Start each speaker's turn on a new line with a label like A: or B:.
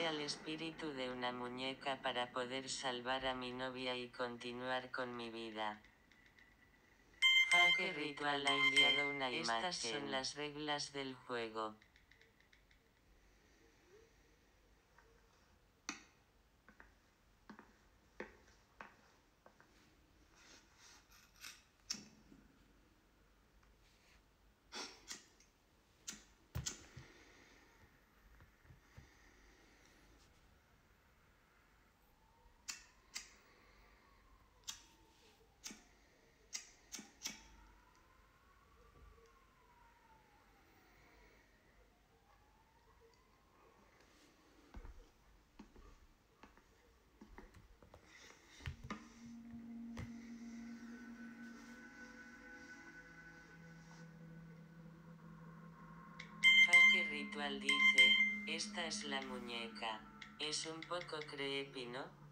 A: Invoqué al espíritu de una muñeca para poder salvar a mi novia y continuar con mi vida. Jaque Ritual ha enviado una imagen. Estas son las reglas del juego. Jaque Ritual dice, esta es la muñeca. Es un poco creepy, ¿no?